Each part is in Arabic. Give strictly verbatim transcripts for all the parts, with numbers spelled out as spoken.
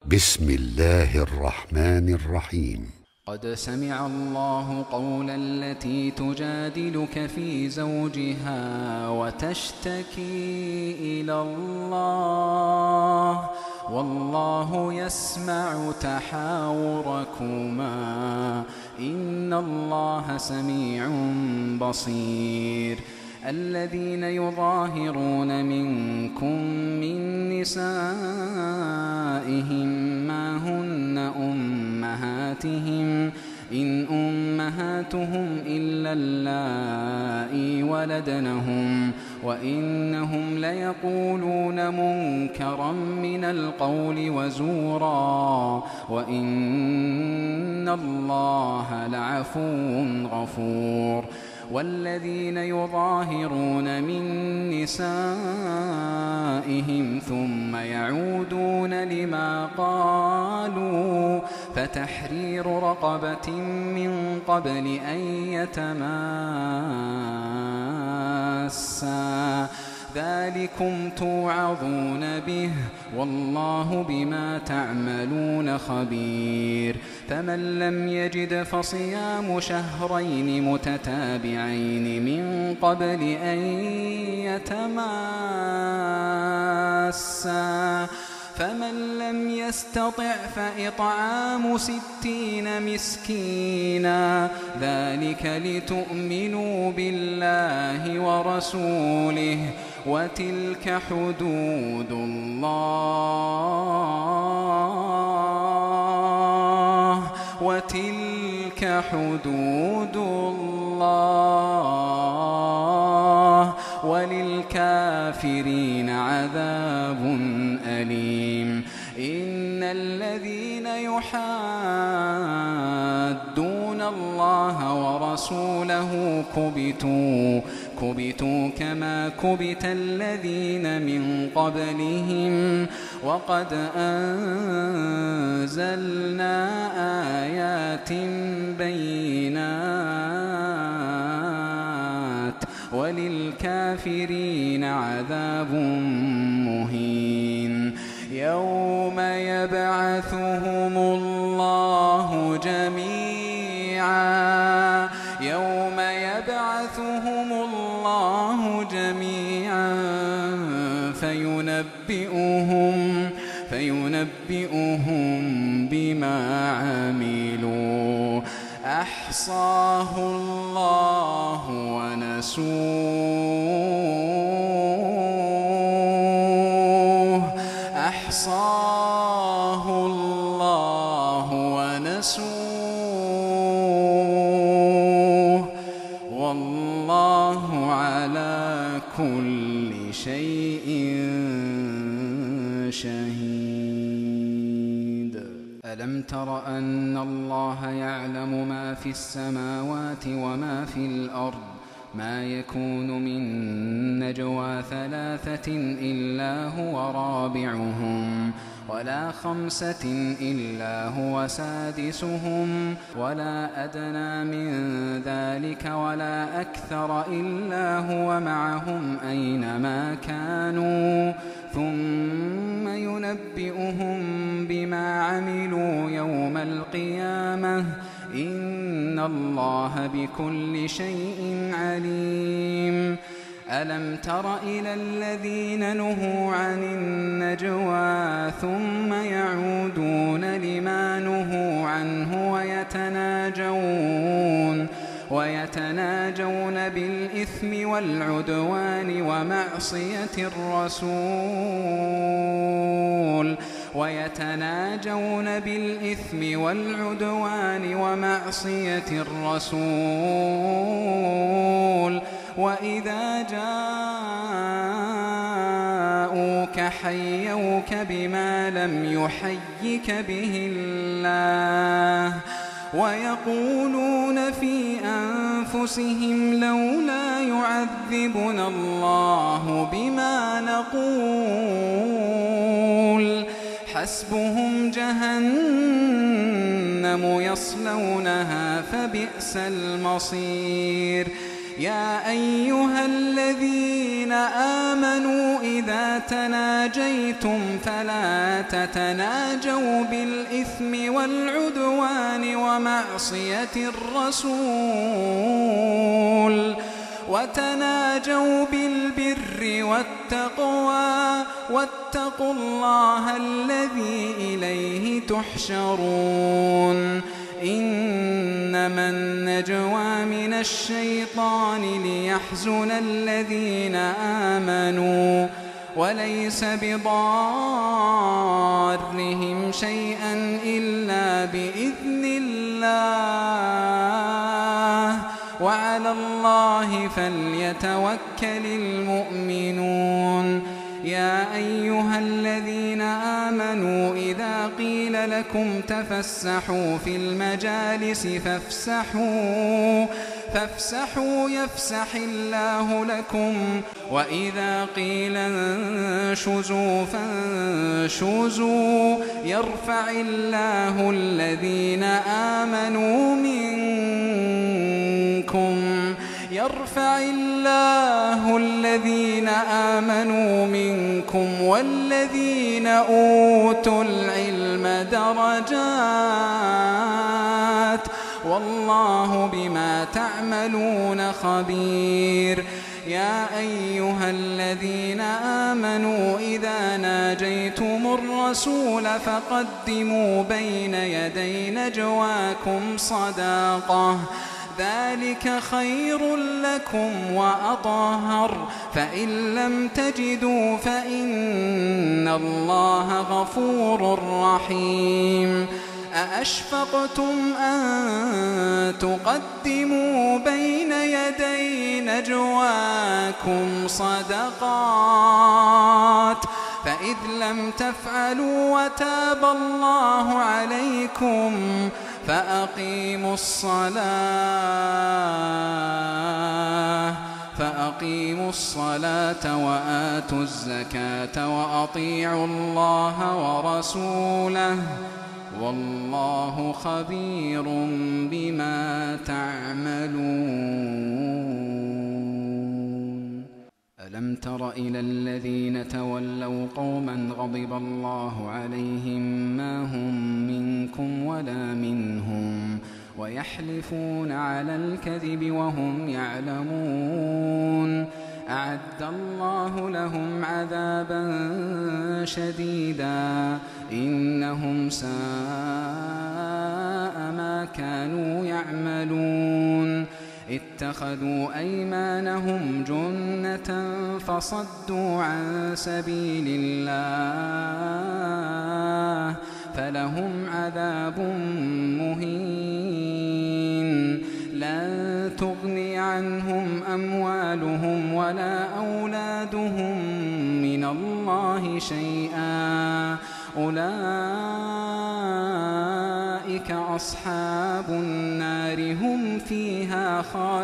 بسم الله الرحمن الرحيم. قد سمع الله قول التي تجادلك في زوجها وتشتكي إلى الله والله يسمع تحاوركما إن الله سميع بصير. الذين يظاهرون منكم من نسائهم ما هن أمهاتهم إن أمهاتهم إلا اللائي ولدنهم وإنهم ليقولون منكرا من القول وزورا وإن الله لعفو غفور. والذين يظاهرون من نسائهم ثم يعودون لما قالوا فتحرير رقبة من قبل أن يتماسا ذلكم توعظون به والله بما تعملون خبير. فمن لم يجد فصيام شهرين متتابعين من قبل أن يتماسا فمن لم يستطع فإطعام ستين مسكينا ذلك لتؤمنوا بالله ورسوله وتلك حدود الله وتلك حدود الله وللكافرين عذاب أليم. إن الذين يحادون الله ورسوله كبتوا كبتوا كما كبت الذين من قبلهم وقد أنزلنا آيات بينات وللكافرين عذاب مهين. يوم يبعثهم الله جميعا يوم يبعثهم الله جميعا فينبئهم فينبئهم بما عملوا أحصاه الله ونسوه أحصاه الله ونسوه والله على كل شيء شهيد. ألم تر أن الله يعلم ما في السماوات وما في الأرض ما يكون من نجوى ثلاثة إلا هو رابعهم ولا خمسة إلا هو سادسهم ولا أدنى من ذلك ولا أكثر إلا هو معهم أينما كانوا ثم ينبئهم بما عملوا يوم القيامة إن الله بكل شيء عليم. ألم تر إلى الذين نهوا عن النجوى ثم يعودون لما نهوا عنه ويتناجون ويتناجون بالإثم والعدوان ومعصية الرسول ويتناجون بالإثم والعدوان ومعصية الرسول وإذا جاءوك حيوك بما لم يحيك به الله ويقولون في أنفسهم لولا يعذبنا الله بما نقول حسبهم جهنم يصلونها فبئس المصير. يا أيها الذين آمنوا إذا تناجيتم فلا تتناجوا بالإثم والعدوان ومعصية الرسول وتناجوا بالبر والتقوى واتقوا الله الذي إليه تحشرون إنما النجوى من الشيطان ليحزن الذين آمنوا وليس بضارهم شيئا إلا بإذن الله وعلى الله فليتوكل المؤمنون يا أيها الذين آمنوا إذا قيل لكم تفسحوا في المجالس فافسحوا فافسحوا يفسح الله لكم وإذا قيل انشزوا فانشزوا يرفع الله الذين آمنوا منكم يرفع الله الذين آمنوا منكم والذين أوتوا العلم درجات والله بما تعملون خبير يا أيها الذين آمنوا إذا ناجيتم الرسول فقدموا بين يدي نجواكم صداقة ذلك خير لكم وأطهر فإن لم تجدوا فإن الله غفور رحيم أأشفقتم أن تقدموا بين يدي نجواكم صدقات فإذ لم تفعلوا وتاب الله عليكم فأقيموا الصلاة فأقيموا الصلاة وآتوا الزكاة وأطيعوا الله ورسوله والله خبير بما تعملون ألم تر إلى الذين تولوا قوما غضب الله عليهم ما هم منكم ولا منهم ويحلفون على الكذب وهم يعلمون أعد الله لهم عذابا شديدا إنهم ساء ما كانوا يعملون اتخذوا أيمانهم جنة فصدوا عن سبيل الله فلهم عذاب مهين لن تغني عنهم أموالهم ولا أولادهم من الله شيئا أولئك أصحاب النار هم فيها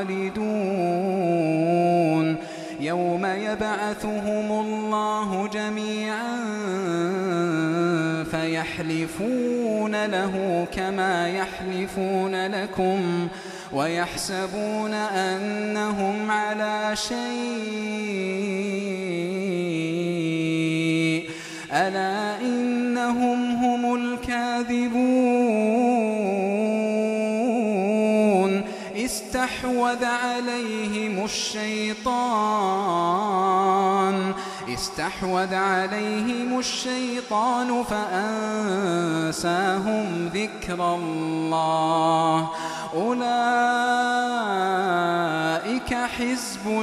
خالدون يوم يبعثهم الله جميعا فيحلفون له كما يحلفون لكم ويحسبون أنهم على شيء ألا إنهم هم الكاذبون استحوذ عليهم الشيطان استحوذ عليهم الشيطان فأنساهم ذكر الله أولئك حزب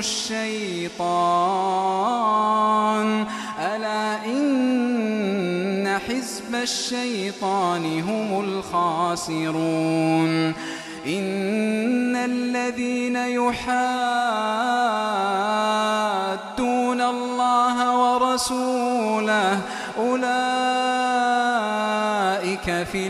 الشيطان ألا إن حزب الشيطان هم الخاسرون إن الذين يحادون الله ورسوله أولئك في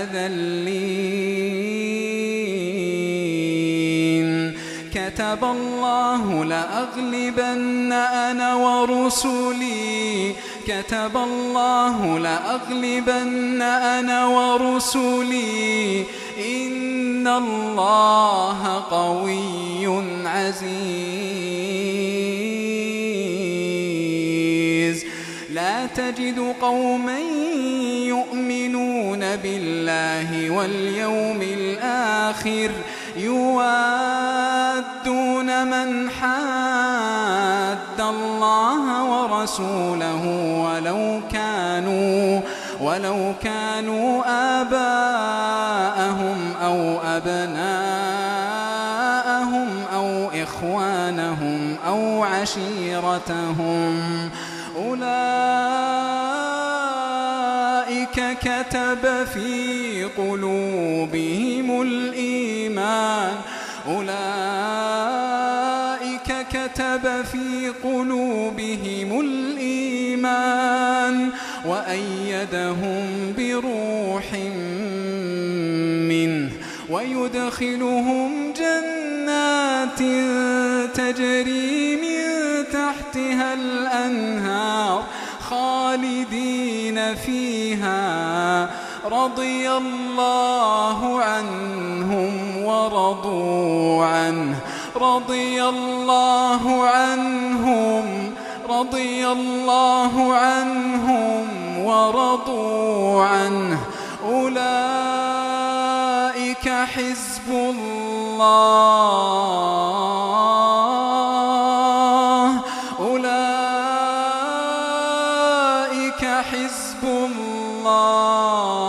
الأذلين كتب الله لأغلبن أنا ورسلي كتب الله لأغلبن أنا ورسلي إن الله قوي عزيز. لا تجد قوما يؤمنون بالله واليوم الآخر يوادون من حاد الله ورسوله ولو كانوا ولو كانوا آباءهم أو أبناءهم أو إخوانهم أو عشيرتهم أولئك كتب في قلوبهم الإيمان أولئك كتب في قلوبهم الإيمان وأيدهم بروح منه ويدخلهم جنات تجري من تحتها الأنهار خالدين فيها رضي الله عنهم ورضوا عنه رضي الله عنهم رضي الله عنهم ورضوا عنه أولئك حزب الله أولئك حزب الله